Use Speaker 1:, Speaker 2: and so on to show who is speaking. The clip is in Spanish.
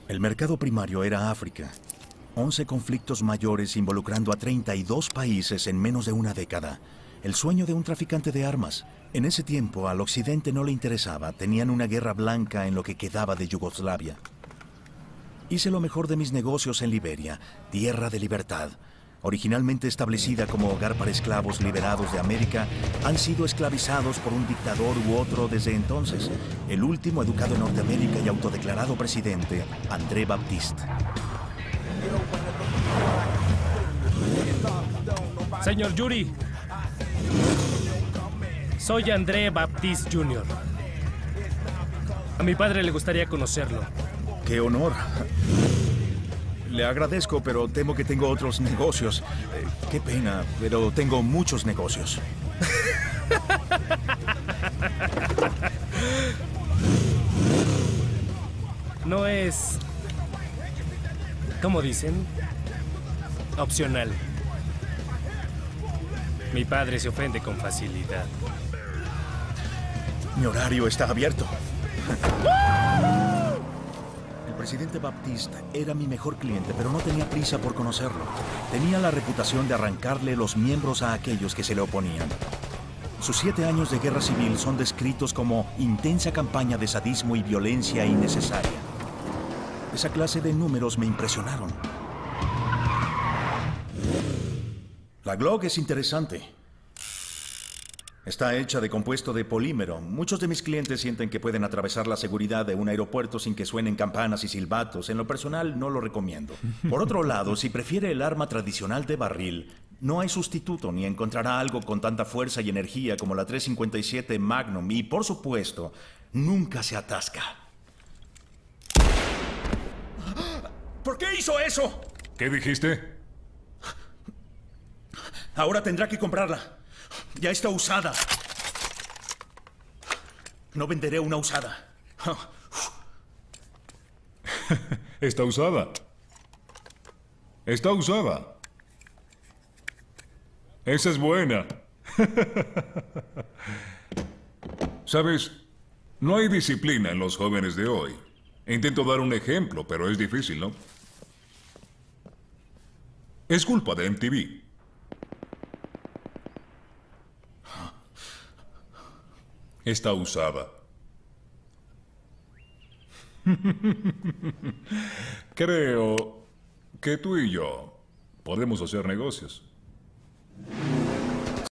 Speaker 1: El mercado primario era África. 11 conflictos mayores involucrando a 32 países en menos de una década. El sueño de un traficante de armas. En ese tiempo, al occidente no le interesaba. Tenían una guerra blanca en lo que quedaba de Yugoslavia. Hice lo mejor de mis negocios en Liberia, tierra de libertad. Originalmente establecida como hogar para esclavos liberados de América, han sido esclavizados por un dictador u otro desde entonces. El último educado en Norteamérica y autodeclarado presidente, André Baptiste.
Speaker 2: Señor Yuri, soy André Baptiste Jr. A mi padre le gustaría conocerlo.
Speaker 1: ¡Qué honor! Le agradezco, pero temo que tengo otros negocios. Qué pena, pero tengo muchos negocios.
Speaker 2: No es... ¿cómo dicen? Opcional. Mi padre se ofende con facilidad.
Speaker 1: Mi horario está abierto. El presidente Baptiste era mi mejor cliente, pero no tenía prisa por conocerlo. Tenía la reputación de arrancarle los miembros a aquellos que se le oponían. Sus 7 años de guerra civil son descritos como intensa campaña de sadismo y violencia innecesaria. Esa clase de números me impresionaron. La Glock es interesante. Está hecha de compuesto de polímero. Muchos de mis clientes sienten que pueden atravesar la seguridad de un aeropuerto sin que suenen campanas y silbatos. En lo personal, no lo recomiendo. Por otro lado, si prefiere el arma tradicional de barril, no hay sustituto ni encontrará algo con tanta fuerza y energía como la 357 Magnum. Y, por supuesto, nunca se atasca. ¿Por qué hizo eso?
Speaker 3: ¿Qué dijiste?
Speaker 1: Ahora tendrá que comprarla. Ya está usada. No venderé una usada.
Speaker 3: Está usada. Está usada. Esa es buena. ¿Sabes? No hay disciplina en los jóvenes de hoy. Intento dar un ejemplo, pero es difícil, ¿no? Es culpa de MTV. Está usada. Creo que tú y yo podemos hacer negocios.